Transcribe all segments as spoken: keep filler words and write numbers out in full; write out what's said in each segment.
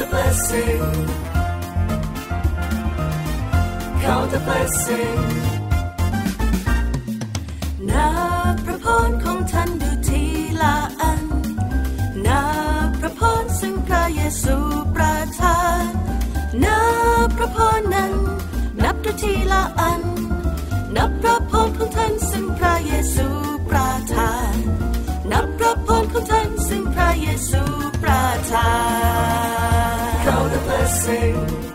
blessing count the blessing นับพระพรของท่านดูทีละอันนับพระพรซึ่งพระเยซูประทานนับพระพรนั้นนับดูทีละอันนับพระพรของท่านซึ่งพระเยซูประทานนับพระพรของท่านซึ่งพระเยซูประทาน Count the blessing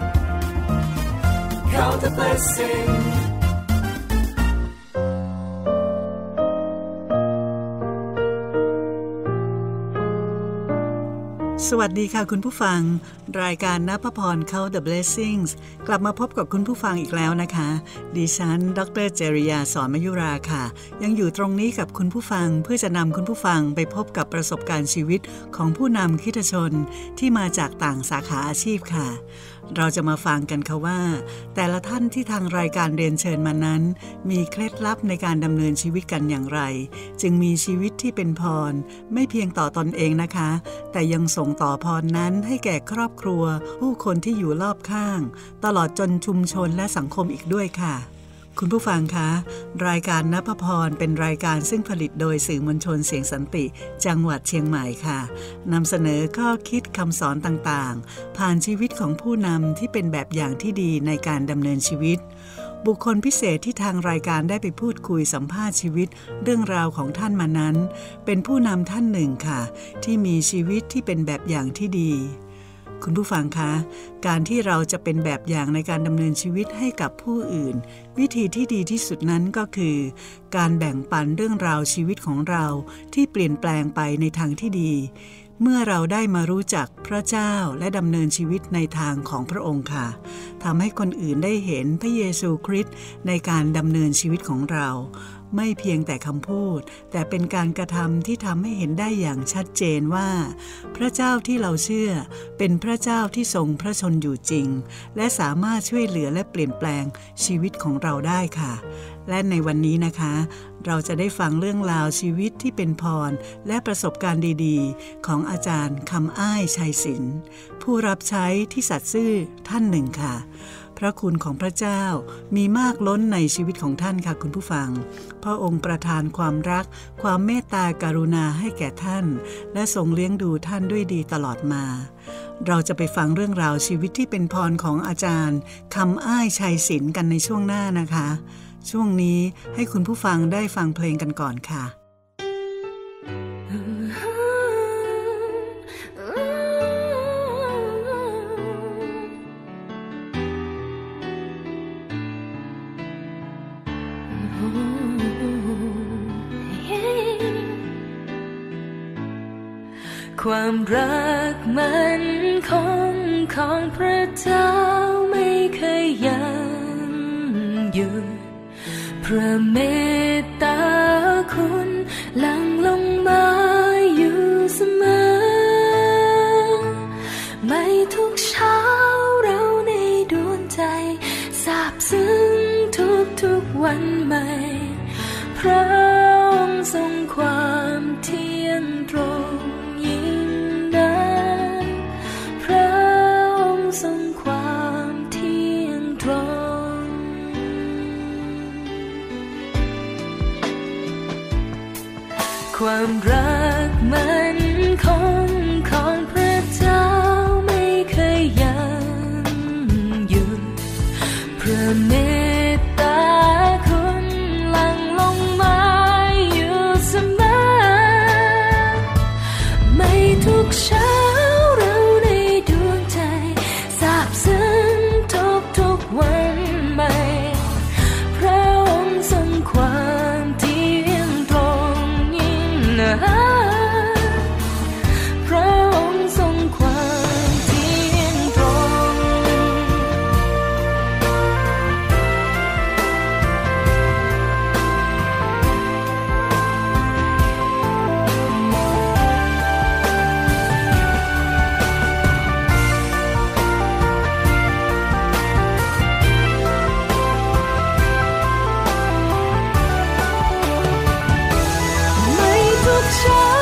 Count the blessing สวัสดีค่ะคุณผู้ฟังรายการณภพร Count the Blessings กลับมาพบกับคุณผู้ฟังอีกแล้วนะคะดิฉันดร.เจริยาสอนมยุราค่ะยังอยู่ตรงนี้กับคุณผู้ฟังเพื่อจะนำคุณผู้ฟังไปพบกับประสบการณ์ชีวิตของผู้นำคริสตชนที่มาจากต่างสาขาอาชีพค่ะเราจะมาฟังกันค่ะว่าแต่ละท่านที่ทางรายการเรียนเชิญมานั้นมีเคล็ดลับในการดำเนินชีวิตกันอย่างไรจึงมีชีวิตที่เป็นพรไม่เพียงต่อตนเองนะคะแต่ยังส่งต่อพรนั้นให้แก่ครอบครัวผู้คนที่อยู่รอบข้างตลอดจนชุมชนและสังคมอีกด้วยค่ะคุณผู้ฟังคะรายการณภพรเป็นรายการซึ่งผลิตโดยสื่อมวลชนเสียงสันติจังหวัดเชียงใหม่ค่ะนำเสนอข้อคิดคำสอนต่างๆผ่านชีวิตของผู้นำที่เป็นแบบอย่างที่ดีในการดำเนินชีวิตบุคคลพิเศษที่ทางรายการได้ไปพูดคุยสัมภาษณ์ชีวิตเรื่องราวของท่านมานั้นเป็นผู้นำท่านหนึ่งค่ะที่มีชีวิตที่เป็นแบบอย่างที่ดีคุณผู้ฟังคะการที่เราจะเป็นแบบอย่างในการดำเนินชีวิตให้กับผู้อื่นวิธีที่ดีที่สุดนั้นก็คือการแบ่งปันเรื่องราวชีวิตของเราที่เปลี่ยนแปลงไปในทางที่ดีเมื่อเราได้มารู้จักพระเจ้าและดำเนินชีวิตในทางของพระองค์ค่ะทำให้คนอื่นได้เห็นพระเยซูคริสต์ในการดำเนินชีวิตของเราไม่เพียงแต่คำพูดแต่เป็นการกระทำที่ทำให้เห็นได้อย่างชัดเจนว่าพระเจ้าที่เราเชื่อเป็นพระเจ้าที่ทรงพระชนอยู่จริงและสามารถช่วยเหลือและเปลี่ยนแปลงชีวิตของเราได้ค่ะและในวันนี้นะคะเราจะได้ฟังเรื่องราวชีวิตที่เป็นพรและประสบการณ์ดีๆของอาจารย์คำอ้ายชัยศิลป์ผู้รับใช้ที่สัตย์ซื่อท่านหนึ่งค่ะพระคุณของพระเจ้ามีมากล้นในชีวิตของท่านค่ะคุณผู้ฟังพระองค์ประทานความรักความเมตตากรุณาให้แก่ท่านและทรงเลี้ยงดูท่านด้วยดีตลอดมาเราจะไปฟังเรื่องราวชีวิตที่เป็นพรของอาจารย์คำอ้ายชัยศิลป์กันในช่วงหน้านะคะช่วงนี้ให้คุณผู้ฟังได้ฟังเพลงกันก่อนค่ะความรักมันคงของพระเจ้าไม่เคยยังหยุดพระเมตตาคุณหลั่งลงมาอยู่เสมอไม่ทุกเช้าเราในดวงใจซาบซึ้งทุกทุกวันใหม่พระองค์ทรงความเที่ยงตรงพระองค์ทรงความเที่ยงตรงความรักมันคงของพระเจ้าไม่เคยยังหยุดพระเมตตาคุณหลั่งลงมาอยู่เสมอไม่ทุกเช้าวันใหม่พระองค์ทรงความเที่ยงตรงยิ่งนักพระองค์ทรงความเที่ยงตรงเช้า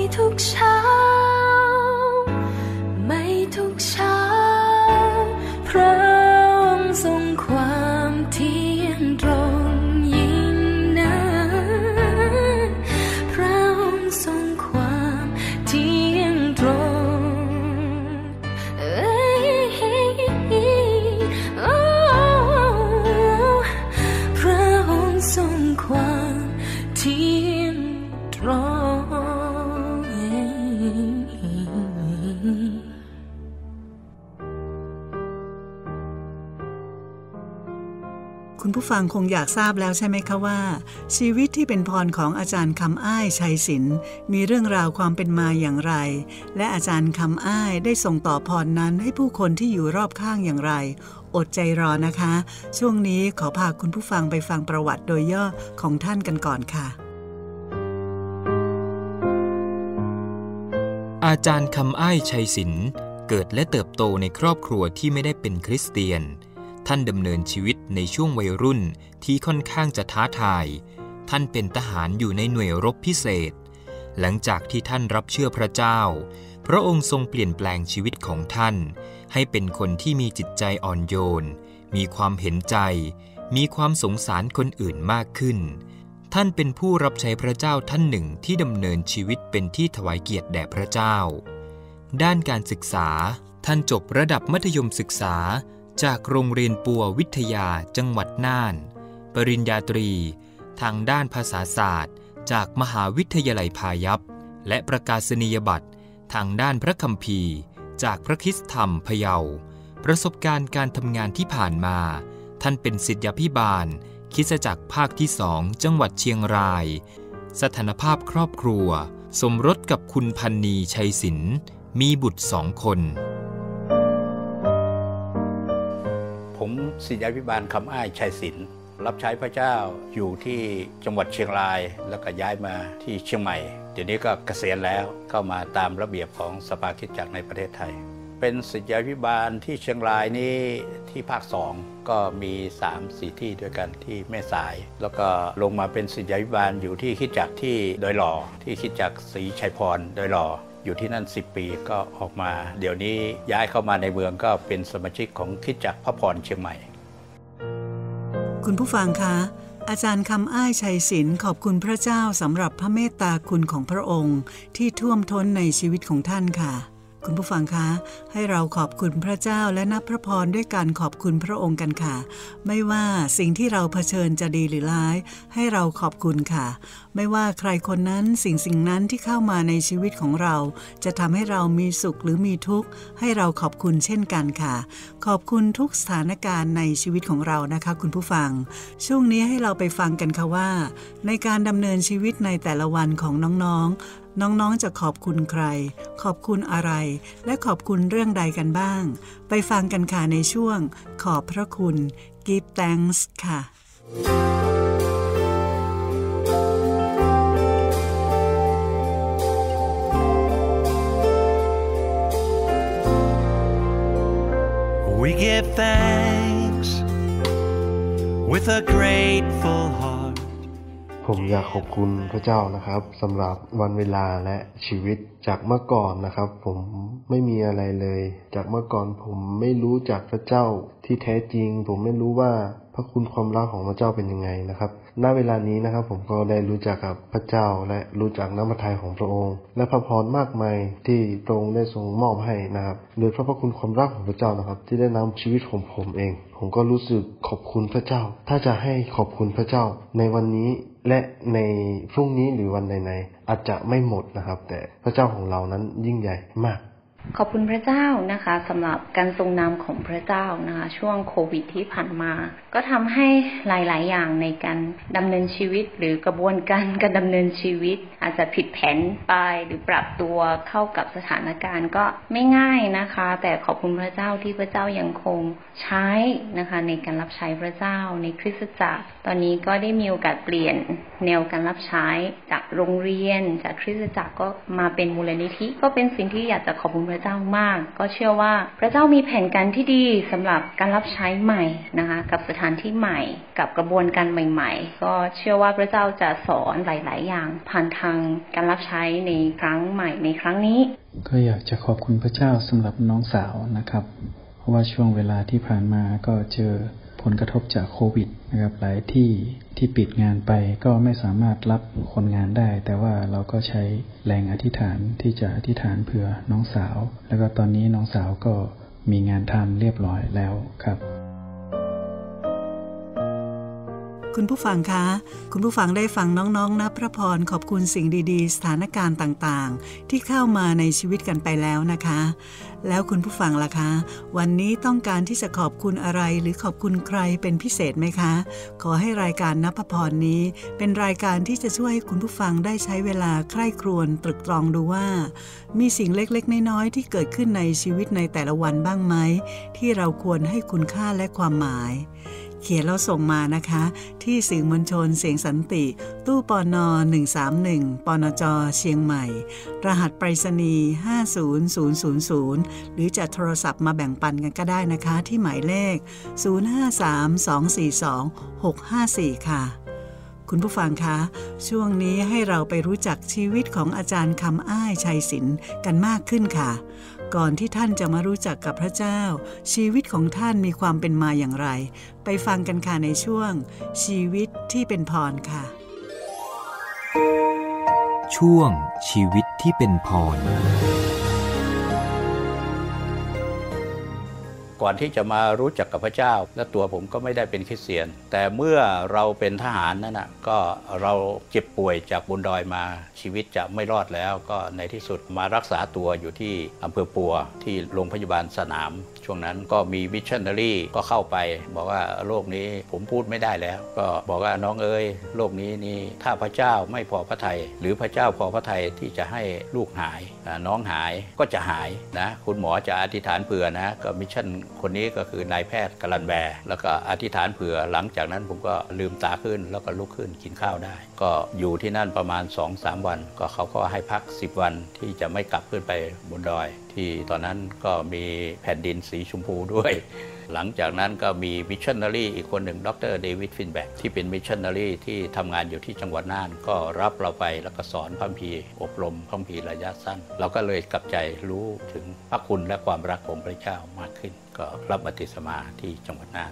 ทุกเช้าไม่ทุกเช้าพระองค์ทรงความเที่ยงตรงยิ่งนักพระองค์ทรงความเที่ยงตรงเอ้ยโอ้พระองค์ทรงความเที่ยงตรงคุณผู้ฟังคงอยากทราบแล้วใช่ไหมคะว่าชีวิตที่เป็นพรของอาจารย์คำอ้ายชัยศิลป์มีเรื่องราวความเป็นมาอย่างไรและอาจารย์คำอ้ายได้ส่งต่อพรนั้นให้ผู้คนที่อยู่รอบข้างอย่างไรอดใจรอนะคะช่วงนี้ขอพาคุณผู้ฟังไปฟังประวัติโดยย่อของท่านกันก่อนค่ะอาจารย์คำอ้ายชัยศิลป์เกิดและเติบโตในครอบครัวที่ไม่ได้เป็นคริสเตียนท่านดำเนินชีวิตในช่วงวัยรุ่นที่ค่อนข้างจะท้าทายท่านเป็นทหารอยู่ในหน่วยรบพิเศษหลังจากที่ท่านรับเชื่อพระเจ้าพระองค์ทรงเปลี่ยนแปลงชีวิตของท่านให้เป็นคนที่มีจิตใจอ่อนโยนมีความเห็นใจมีความสงสารคนอื่นมากขึ้นท่านเป็นผู้รับใช้พระเจ้าท่านหนึ่งที่ดำเนินชีวิตเป็นที่ถวายเกียรติแด่พระเจ้าด้านการศึกษาท่านจบระดับมัธยมศึกษาจากโรงเรียนปัววิทยาจังหวัดน่านปริญญาตรีทางด้านภาษาศาสตร์จากมหาวิทยาลัยพายัพและประกาศนียบัตรทางด้านพระคัมภีร์จากพระคริสตธรรมพะเยาประสบการณ์การทำงานที่ผ่านมาท่านเป็นศิษยาภิบาลคริสตจักรภาคที่สองจังหวัดเชียงรายสถานภาพครอบครัวสมรสกับคุณพันนีชัยศิลป์มีบุตรสองคนผมศิษยาภิบาลคำอ้ายชัยศิลป์รับใช้พระเจ้าอยู่ที่จังหวัดเชียงรายแล้วก็ย้ายมาที่เชียงใหม่เดี๋ยวนี้ก็เกษียณแล้วเข้ามาตามระเบียบของสภาคริสตจักรในประเทศไทยเป็นศิษยาภิบาลที่เชียงรายนี้ที่ภาคสองก็มี สามสี่ ที่ด้วยกันที่แม่สายแล้วก็ลงมาเป็นศิษยาภิบาลอยู่ที่คริสตจักรที่ดอยหล่อที่คริสตจักรศรีชัยพรดอยหล่ออยู่ที่นั่นสิบปีก็ออกมาเดี๋ยวนี้ย้ายเข้ามาในเมืองก็เป็นสมาชิกของคริสตจักรพระพรเชียงใหม่คุณผู้ฟังคะอาจารย์คำอ้ายชัยศิลป์ขอบคุณพระเจ้าสำหรับพระเมตตาคุณของพระองค์ที่ท่วมท้นในชีวิตของท่านค่ะคุณผู้ฟังคะให้เราขอบคุณพระเจ้าและนับพระพรด้วยการขอบคุณพระองค์กันค่ะไม่ว่าสิ่งที่เราเผชิญจะดีหรือร้ายให้เราขอบคุณค่ะไม่ว่าใครคนนั้นสิ่งสิ่งนั้นที่เข้ามาในชีวิตของเราจะทำให้เรามีสุขหรือมีทุกข์ให้เราขอบคุณเช่นกันค่ะขอบคุณทุกสถานการณ์ในชีวิตของเรานะคะคุณผู้ฟังช่วงนี้ให้เราไปฟังกันค่ะว่าในการดำเนินชีวิตในแต่ละวันของน้องๆน้องๆจะขอบคุณใครขอบคุณอะไรและขอบคุณเรื่องใดกันบ้างไปฟังกันค่ะในช่วงขอบพระคุณ Give Thanks ค่ะ We give thanks with a grateful heart ผมอยากขอบคุณพระเจ้านะครับสำหรับวันเวลาและชีวิตจากเมื่อก่อนนะครับผมไม่มีอะไรเลยจากเมื่อก่อนผมไม่รู้จักพระเจ้าที่แท้จริงผมไม่รู้ว่าพระคุณความรักของพระเจ้าเป็นยังไงนะครับณเวลานี้นะครับผมก็ได้รู้จักกับพระเจ้าและรู้จักน้ำพระทัยของพระองค์และพระพรมากมายที่พระองค์ได้ทรงมอบให้นะครับโดยเพราะพระคุณความรักของพระเจ้านะครับที่ได้นำชีวิตของผมเองผมก็รู้สึกขอบคุณพระเจ้าถ้าจะให้ขอบคุณพระเจ้าในวันนี้และในพรุ่งนี้หรือวันไหนๆอาจจะไม่หมดนะครับแต่พระเจ้าของเรานั้นยิ่งใหญ่มากขอบคุณพระเจ้านะคะสำหรับการทรงนำของพระเจ้านะคะช่วงโควิดที่ผ่านมาก็ทำให้หลายๆอย่างในการดำเนินชีวิตหรือกระบวนการการดำเนินชีวิตอาจจะผิดแผนไปหรือปรับตัวเข้ากับสถานการณ์ก็ไม่ง่ายนะคะแต่ขอบคุณพระเจ้าที่พระเจ้ายังคงใช้นะคะในการรับใช้พระเจ้าในคริสตจักรตอนนี้ก็ได้มีโอกาสเปลี่ยนแนวการรับใช้จากโรงเรียนจากคริสตจักรก็มาเป็นมูลนิธิก็เป็นสิ่งที่อยากจะขอบคุณพระเจ้ามากก็เชื่อว่าพระเจ้ามีแผนการที่ดีสำหรับการรับใช้ใหม่นะคะกับสถานที่ใหม่กับกระบวนการใหม่ๆก็เชื่อว่าพระเจ้าจะสอนหลายๆอย่างผ่านทางการรับใช้ในครั้งใหม่ในครั้งนี้ก็อยากจะขอบคุณพระเจ้าสำหรับน้องสาวนะครับเพราะว่าช่วงเวลาที่ผ่านมาก็เจอผลกระทบจากโควิดนะครับหลายที่ที่ปิดงานไปก็ไม่สามารถรับคนงานได้แต่ว่าเราก็ใช้แรงอธิษฐานที่จะอธิษฐานเผื่อน้องสาวแล้วก็ตอนนี้น้องสาวก็มีงานทำเรียบร้อยแล้วครับคุณผู้ฟังคะคุณผู้ฟังได้ฟังน้องๆนับพระพรขอบคุณสิ่งดีๆสถานการณ์ต่างๆที่เข้ามาในชีวิตกันไปแล้วนะคะแล้วคุณผู้ฟังล่ะคะวันนี้ต้องการที่จะขอบคุณอะไรหรือขอบคุณใครเป็นพิเศษไหมคะขอให้รายการนับพระพรนี้เป็นรายการที่จะช่วยให้คุณผู้ฟังได้ใช้เวลาใคร่ครวญตรึกตรองดูว่ามีสิ่งเล็กๆน้อยๆที่เกิดขึ้นในชีวิตในแต่ละวันบ้างไหมที่เราควรให้คุณค่าและความหมายเขียนแล้วส่งมานะคะที่สื่อมวลชนเสียงสันติตู้ปนหนึ่งสามหนึ่งปนจเชียงใหม่รหัสไปรษณีย์ห้าศูนย์ศูนย์ศูนย์ศูนย์หรือจะโทรศัพท์มาแบ่งปันกันก็ได้นะคะที่หมายเลขศูนย์ ห้า สาม สอง สี่ สอง หก ห้า สี่ค่ะคุณผู้ฟังคะช่วงนี้ให้เราไปรู้จักชีวิตของอาจารย์คำอ้ายชัยศิลป์กันมากขึ้นค่ะก่อนที่ท่านจะมารู้จักกับพระเจ้าชีวิตของท่านมีความเป็นมาอย่างไรไปฟังกันค่ะในช่วงชีวิตที่เป็นพรค่ะช่วงชีวิตที่เป็นพรก่อนที่จะมารู้จักกับพระเจ้าและตัวผมก็ไม่ได้เป็นคริสเตียนแต่เมื่อเราเป็นทหารนั่นนะก็เราเจ็บป่วยจากบนดอยมาชีวิตจะไม่รอดแล้วก็ในที่สุดมารักษาตัวอยู่ที่อำเภอปัวที่โรงพยาบาลสนามช่วงนั้นก็มีมิชชันนารีก็เข้าไปบอกว่าโรคนี้ผมพูดไม่ได้แล้วก็บอกว่าน้องเอ๋ยโรคนี้นี่ถ้าพระเจ้าไม่พอพระทัยหรือพระเจ้าพอพระทัยที่จะให้ลูกหายน้องหายก็จะหายนะคุณหมอจะอธิษฐานเผื่อนะก็มิชชั่นคนนี้ก็คือนายแพทย์กลันแบแล้วก็อธิษฐานเผื่อหลังจากนั้นผมก็ลืมตาขึ้นแล้วก็ลุกขึ้นกินข้าวได้ก็อยู่ที่นั่นประมาณ สองสาม วันก็เขาก็ให้พักสิบวันที่จะไม่กลับขึ้นไปบนดอยที่ตอนนั้นก็มีแผ่นดินสีชมพูด้วยหลังจากนั้นก็มีมิชชันนารีอีกคนหนึ่งดรเดวิดฟินแบ็กที่เป็นมิชชันนารีที่ทำงานอยู่ที่จังหวัดน่านก็รับเราไปแล้วก็สอนพระคัมภีร์อบรมพระคัมภีร์ระยะสั้นเราก็เลยกลับใจรู้ถึงพระคุณและความรักของพระเจ้ามากขึ้นก็รับบัพติศมาที่จังหวัดน่าน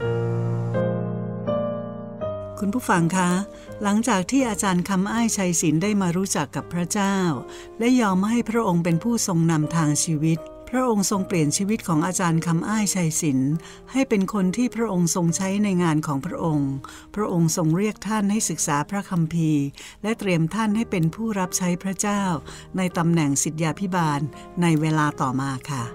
คุณผู้ฟังคะหลังจากที่อาจารย์คำอ้ายชัยศิลป์ได้มารู้จักกับพระเจ้าและยอมให้พระองค์เป็นผู้ทรงนำทางชีวิตพระองค์ทรงเปลี่ยนชีวิตของอาจารย์คำอ้ายชัยศิลป์ให้เป็นคนที่พระองค์ทรงใช้ในงานของพระองค์พระองค์ทรงเรียกท่านให้ศึกษาพระคัมภีร์และเตรียมท่านให้เป็นผู้รับใช้พระเจ้าในตำแหน่งศิษยาภิบาลในเวลาต่อมาค่ะ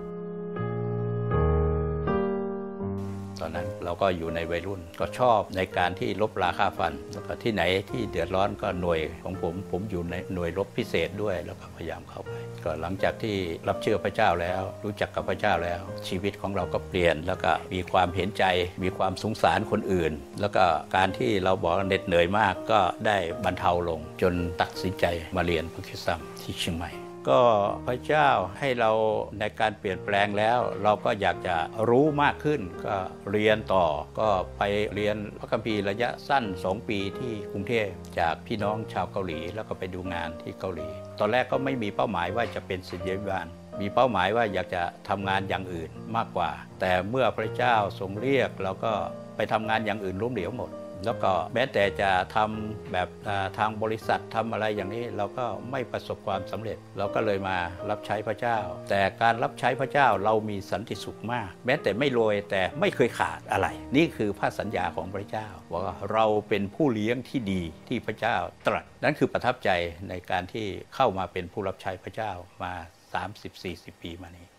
ตอนนั้นเราก็อยู่ในวัยรุ่นก็ชอบในการที่ลบราฆ่าฟันแล้วก็ที่ไหนที่เดือดร้อนก็หน่วยของผมผมอยู่ในหน่วยรบพิเศษด้วยแล้วก็พยายามเข้าไปก็หลังจากที่รับเชื่อพระเจ้าแล้วรู้จักกับพระเจ้าแล้วชีวิตของเราก็เปลี่ยนแล้วก็มีความเห็นใจมีความสงสารคนอื่นแล้วก็การที่เราบอกเหน็ดเหนื่อยมากก็ได้บรรเทาลงจนตัดสินใจมาเรียนพระคริสตธรรมที่เชียงใหม่ก็พระเจ้าให้เราในการเปลี่ยนแปลงแล้วเราก็อยากจะรู้มากขึ้นก็เรียนต่อก็ไปเรียนพระคัมภีร์ระยะสั้นสองปีที่กรุงเทพจากพี่น้องชาวเกาหลีแล้วก็ไปดูงานที่เกาหลีตอนแรกก็ไม่มีเป้าหมายว่าจะเป็นศิษยาภิบาลมีเป้าหมายว่าอยากจะทำงานอย่างอื่นมากกว่าแต่เมื่อพระเจ้าทรงเรียกเราก็ไปทำงานอย่างอื่นล้มเหลวหมดแล้วก็แม้แต่จะทำแบบทางบริษัททำอะไรอย่างนี้เราก็ไม่ประสบความสำเร็จเราก็เลยมารับใช้พระเจ้าแต่การรับใช้พระเจ้าเรามีสันติสุขมากแม้แต่ไม่รวยแต่ไม่เคยขาดอะไรนี่คือพระสัญญาของพระเจ้าว่าเราเป็นผู้เลี้ยงที่ดีที่พระเจ้าตรัสนั่นคือประทับใจในการที่เข้ามาเป็นผู้รับใช้พระเจ้ามา สามสิบสี่สิบ ปีมานี้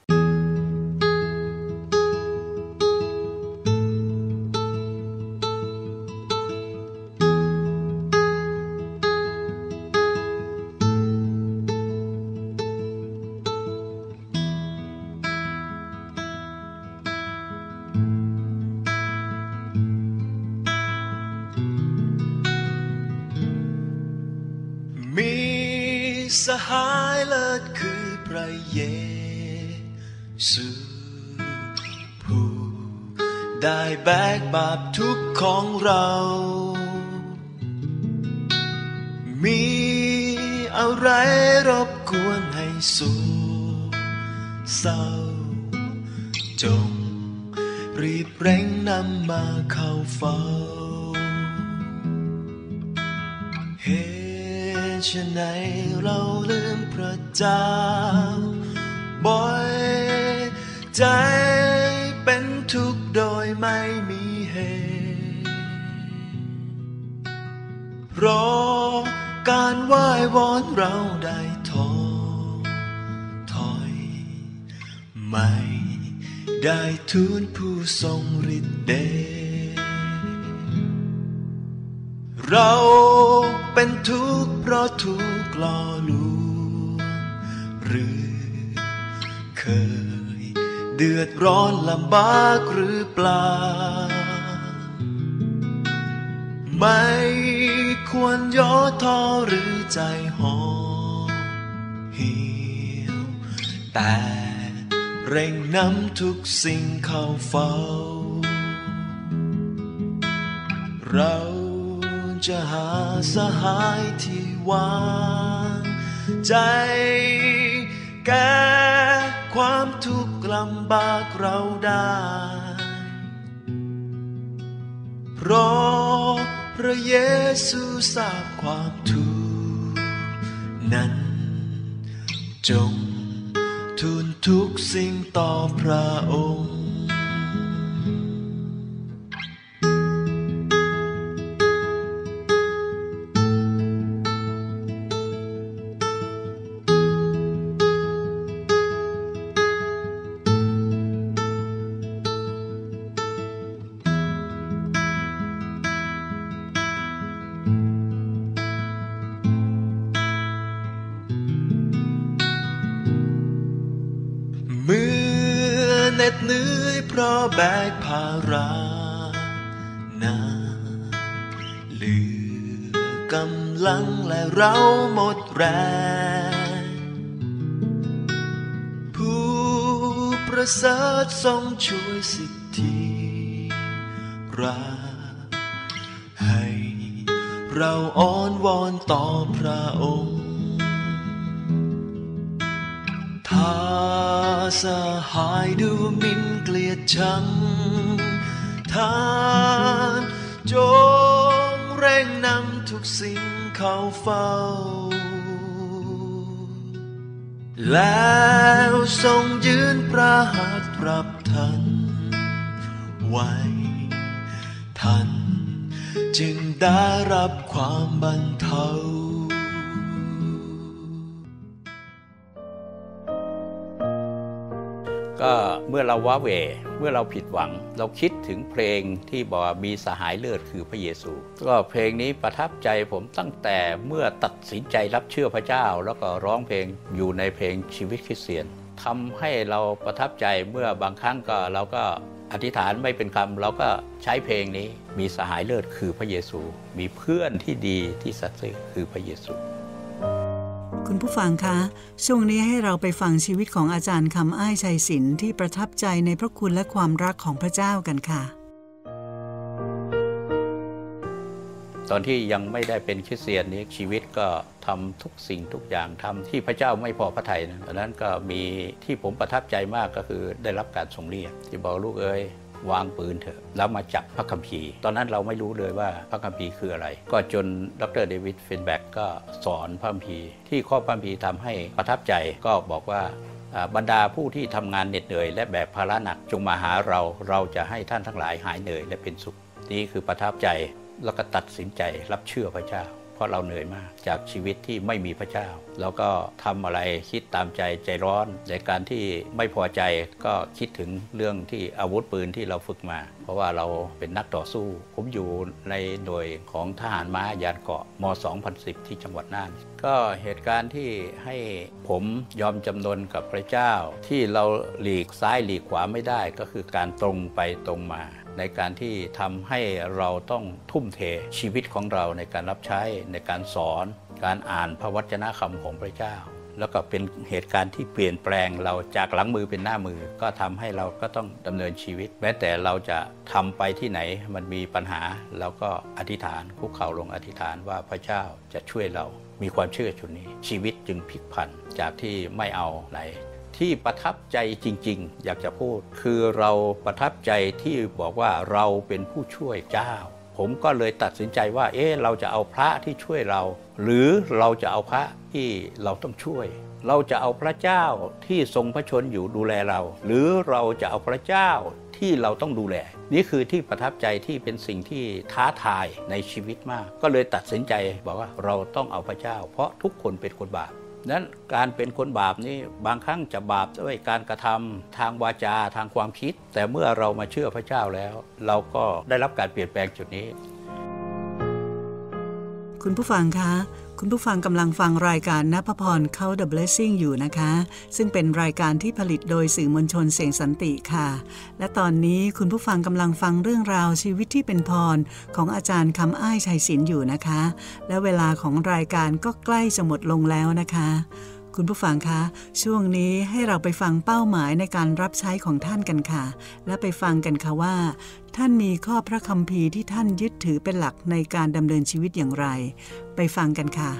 สหายเลิศคือพระเยสู่ผู้ได้แบกบาปทุกข์ของเรามีอะไรรบกวนให้สูเศร้าจงรีบเร่งนำมาเข้าเฝ้าเหตุไฉนเราลืมพระเจ้าบ่อยใจเป็นทุกข์โดยไม่มีเหตุรอการไหว้วอนเราได้ท้อถอยไม่ได้ทูลผู้ทรงฤทธิ์เดชเราเป็นทุกข์เพราะทุกข์หล่อลวงหรือเคยเดือดร้อนลำบากหรือเปล่าไม่ควรย่อท้อหรือใจห่อเหี่ยวแต่เร่งนำทุกสิ่งเข้าเฝ้าเราจะหาสหายที่วางใจแก้ความทุกข์ลำบากเราได้เพราะพระเยซูทราบความทุกข์นั้นจงทูลทุกสิ่งต่อพระองค์เหน็ดเหนื่อยเพราะแบกภาระหนักเหลือกำลังและเราหมดแรงผู้ประเสริฐทรงช่วยสิทธิรักให้เราอ้อนวอนต่อพระองค์ถ้าสหายดูหมิ่นเกลียดชังท่านจงเร่งนำทุกสิ่งเข้าเฝ้าแล้วทรงยืนพระหัตถ์รับท่านไว้ท่านจึงได้รับความบรรเทาก็เมื่อเราว้าเหวเมื่อเราผิดหวังเราคิดถึงเพลงที่บอกว่ามีสหายเลิศคือพระเยซูก็เพลงนี้ประทับใจผมตั้งแต่เมื่อตัดสินใจรับเชื่อพระเจ้าแล้วก็ร้องเพลงอยู่ในเพลงชีวิตคริสเตียนทำให้เราประทับใจเมื่อบางครั้งก็เราก็อธิษฐานไม่เป็นคำเราก็ใช้เพลงนี้มีสหายเลิศคือพระเยซูมีเพื่อนที่ดีที่สัตย์ซื่อคือพระเยซูคุณผู้ฟังคะช่วงนี้ให้เราไปฟังชีวิตของอาจารย์คำอ้ายชัยศิลป์ที่ประทับใจในพระคุณและความรักของพระเจ้ากันค่ะตอนที่ยังไม่ได้เป็นคริสเตียนนี้ชีวิตก็ทำทุกสิ่งทุกอย่างทำที่พระเจ้าไม่พอพระทัยนะดังนั้นก็มีที่ผมประทับใจมากก็คือได้รับการทรงเรียกที่บอกลูกเอ้ยวางปืนเถอะแล้วมาจับพระคัมภีร์ตอนนั้นเราไม่รู้เลยว่าพระคัมภีร์คืออะไรก็จนดร.เดวิด ฟินแบ็กก็สอนพระคัมภีร์ที่ข้อพระคัมภีร์ทำให้ประทับใจก็บอกว่าบรรดาผู้ที่ทำงานเหน็ดเหนื่อยและแบกภาระหนักจงมาหาเราเราจะให้ท่านทั้งหลายหายเหนื่อยและเป็นสุขนี่คือประทับใจแล้วก็ตัดสินใจรับเชื่อพระเจ้าเพราะเราเหนื่อยมากจากชีวิตที่ไม่มีพระเจ้าแล้วก็ทำอะไรคิดตามใจใจร้อนในการที่ไม่พอใจก็คิดถึงเรื่องที่อาวุธปืนที่เราฝึกมาเพราะว่าเราเป็นนักต่อสู้ผมอยู่ในหน่วยของทหารม้ายานเกราะมสองพันสิบที่จังหวัดน่านก็เหตุการณ์ที่ให้ผมยอมจำนนกับพระเจ้าที่เราหลีกซ้ายหลีกขวาไม่ได้ก็คือการตรงไปตรงมาในการที่ทำให้เราต้องทุ่มเทชีวิตของเราในการรับใช้ในการสอนการอ่านพระวจนะคำของพระเจ้าแล้วก็เป็นเหตุการณ์ที่เปลี่ยนแปลงเราจากหลังมือเป็นหน้ามือก็ทำให้เราก็ต้องดำเนินชีวิตแม้แต่เราจะทำไปที่ไหนมันมีปัญหาเราก็อธิษฐานคุกเข่าลงอธิษฐานว่าพระเจ้าจะช่วยเรามีความเชื่อชุดนี้ชีวิตจึงพลิกผันจากที่ไม่เอาไหนที่ประทับใจจริงๆอยากจะพูดคือเราประทับใจที่บอกว่าเราเป็นผู้ช่วยเจ้าผมก็เลยตัดสินใจว่าเอ๊ะเราจะเอาพระที่ช่วยเราหรือเราจะเอาพระที่เราต้องช่วยเราจะเอาพระเจ้าที่ทรงพระชนอยู่ดูแลเราหรือเราจะเอาพระเจ้าที่เราต้องดูแลนี่คือที่ประทับใจที่เป็นสิ่งที่ท้าทายในชีวิตมากก็เลยตัดสินใจบอกว่าเราต้องเอาพระเจ้าเพราะทุกคนเป็นคนบาปนั้นการเป็นคนบาปนี้บางครั้งจะบาปด้วยการกระทำทางวาจาทางความคิดแต่เมื่อเรามาเชื่อพระเจ้าแล้วเราก็ได้รับการเปลี่ยนแปลงจุดนี้คุณผู้ฟังคะคุณผู้ฟังกำลังฟังรายการณพพรเข้า The Blessing อยู่นะคะซึ่งเป็นรายการที่ผลิตโดยสื่อมวลชนเสียงสันติค่ะและตอนนี้คุณผู้ฟังกำลังฟังเรื่องราวชีวิตที่เป็นพรของอาจารย์คำอ้ายชัยศิลป์อยู่นะคะและเวลาของรายการก็ใกล้จะหมดลงแล้วนะคะคุณผู้ฟังคะช่วงนี้ให้เราไปฟังเป้าหมายในการรับใช้ของท่านกันค่ะและไปฟังกันค่ะว่าท่านมีข้อพระคัมภีร์ที่ท่านยึดถือเป็นหลักในการดำเนินชีวิตอย่างไรไปฟังกันค่ะ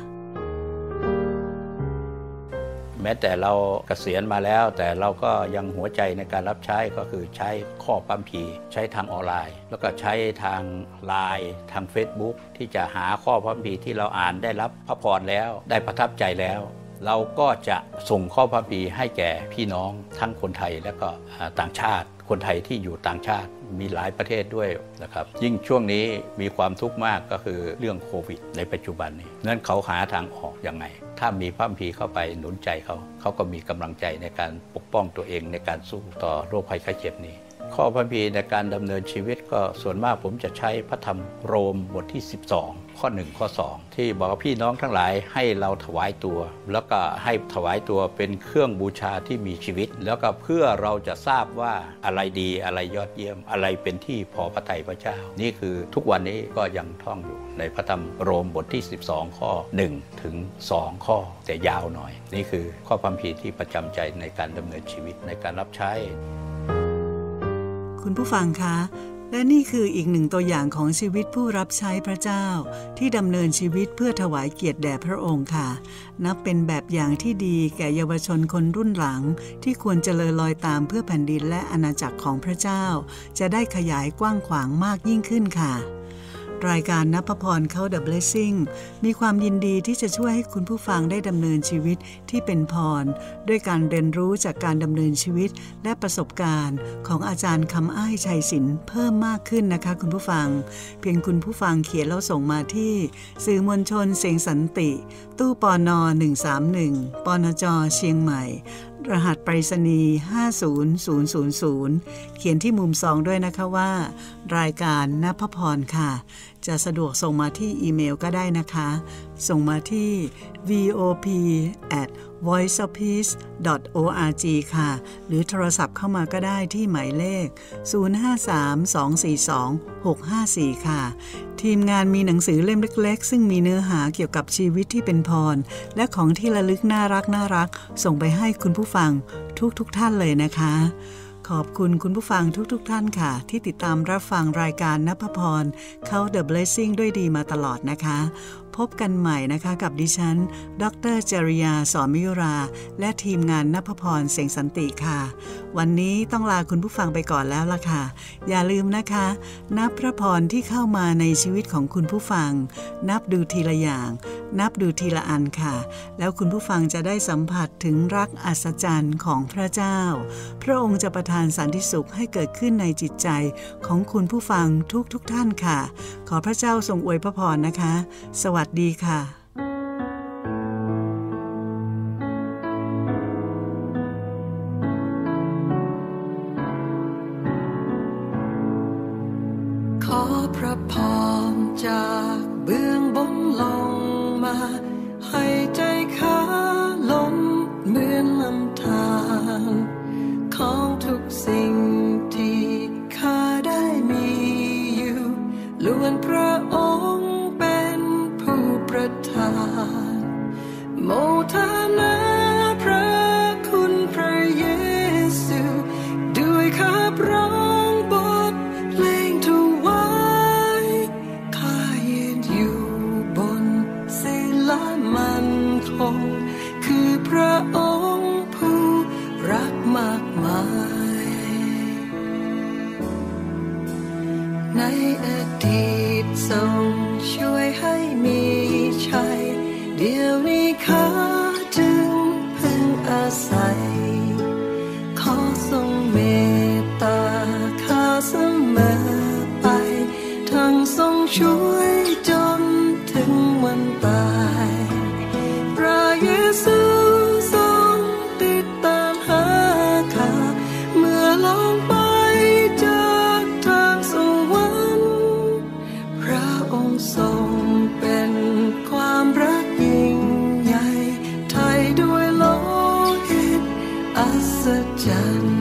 แม้แต่เราเกษียณมาแล้วแต่เราก็ยังหัวใจในการรับใช้ก็คือใช้ข้อพระคัมภีร์ใช้ทางออนไลน์แล้วก็ใช้ทาง ไลน์ ทาง เฟซบุ๊ก ที่จะหาข้อพระคัมภีร์ที่เราอ่านได้รับพระพรแล้วได้ประทับใจแล้วเราก็จะส่งข้อพระคัมภีร์ให้แก่พี่น้องทั้งคนไทยและก็ต่างชาติคนไทยที่อยู่ต่างชาติมีหลายประเทศด้วยนะครับยิ่งช่วงนี้มีความทุกข์มากก็คือเรื่องโควิดในปัจจุบันนี้นั้นเขาหาทางออกยังไงถ้ามีพระคัมภีร์เข้าไปหนุนใจเขาเขาก็มีกำลังใจในการปกป้องตัวเองในการสู้ต่อโรคภัยไข้เจ็บนี้ข้อพระคัมภีร์ในการดำเนินชีวิตก็ส่วนมากผมจะใช้พระธรรมโรมบทที่สิบสองข้อหนึ่งข้อสองที่บอกว่าพี่น้องทั้งหลายให้เราถวายตัวแล้วก็ให้ถวายตัวเป็นเครื่องบูชาที่มีชีวิตแล้วก็เพื่อเราจะทราบว่าอะไรดีอะไรยอดเยี่ยมอะไรเป็นที่พอพระทัยพระเจ้านี่คือทุกวันนี้ก็ยังท่องอยู่ในพระธรรมโรมบทที่สิบสองข้อหนึ่งถึงสองข้อแต่ยาวหน่อยนี่คือข้อพระคัมภีร์ที่ประจำใจในการดำเนินชีวิตในการรับใช้คุณผู้ฟังคะและนี่คืออีกหนึ่งตัวอย่างของชีวิตผู้รับใช้พระเจ้าที่ดำเนินชีวิตเพื่อถวายเกียรติแด่พระองค์ค่ะนับเป็นแบบอย่างที่ดีแก่เยาวชนคนรุ่นหลังที่ควรเจริญรอยตามเพื่อแผ่นดินและอาณาจักรของพระเจ้าจะได้ขยายกว้างขวางมากยิ่งขึ้นค่ะรายการณพพรเข้า The Blessing มีความยินดีที่จะช่วยให้คุณผู้ฟังได้ดำเนินชีวิตที่เป็นพรด้วยการเรียนรู้จากการดำเนินชีวิตและประสบการณ์ของอาจารย์คำอ้ายชัยศิลป์เพิ่มมากขึ้นนะคะคุณผู้ฟังเพียงคุณผู้ฟังเขียนแล้วส่งมาที่สื่อมวลชนเสียงสันติตู้ปนหนึ่งสามหนึ่งปนจเชียงใหม่รหัสไปรษณีย์ห้าศูนย์ศูนย์ศูนย์ศูนย์เขียนที่มุมซองด้วยนะคะว่ารายการณพพรค่ะจะสะดวกส่งมาที่อีเมลก็ได้นะคะส่งมาที่ วี โอ พี แอท วอยซ์ ออฟ พีซ ดอท โอ อาร์ จี ค่ะหรือโทรศัพท์เข้ามาก็ได้ที่หมายเลขศูนย์ ห้า สาม สอง สี่ สอง หก ห้า สี่ ค่ะทีมงานมีหนังสือเล่มเล็กๆซึ่งมีเนื้อหาเกี่ยวกับชีวิตที่เป็นพรและของที่ระลึกน่ารักน่ารักส่งไปให้คุณผู้ฟังทุกๆท่านเลยนะคะขอบคุณคุณผู้ฟังทุกๆท่านค่ะที่ติดตามรับฟังรายการณพพรเข้า The Blessing ด้วยดีมาตลอดนะคะพบกันใหม่นะคะกับดิฉันดร.จริยาสอนมิยุราและทีมงานณพพรเสียงสันติค่ะวันนี้ต้องลาคุณผู้ฟังไปก่อนแล้วล่ะค่ะอย่าลืมนะคะนับพระพรที่เข้ามาในชีวิตของคุณผู้ฟังนับดูทีละอย่างนับดูทีละอันค่ะแล้วคุณผู้ฟังจะได้สัมผัสถึงรักอัศจรรย์ของพระเจ้าพระองค์จะประทานสันติสุขให้เกิดขึ้นในจิตใจของคุณผู้ฟังทุกๆ ท่านค่ะขอพระเจ้าทรงอวยพระพรนะคะสวัสดีค่ะขอพระพรจากเบื้องบนลงมาให้ใจข้าลมเหมือนลำธารของทุกสิ่งที่ข้าได้มีอยู่ล้วนพระองค์เป็นผู้ประทานโมทนาอดีตทรงช่วยให้มีชัยเดี๋ยวนี้ข้าจึงพึงอาศัยขอทรงเมตตาข้าเสมอไปทั้งทรงช่วยจนถึงวันตายพระเยซูทรงติดตามหาข้าเมื่อลองไปจากทางสวรรค์พระองค์ทรงเป็นความรักยิ่งใหญ่ไถ่ด้วยโลหิตอัศจรรย์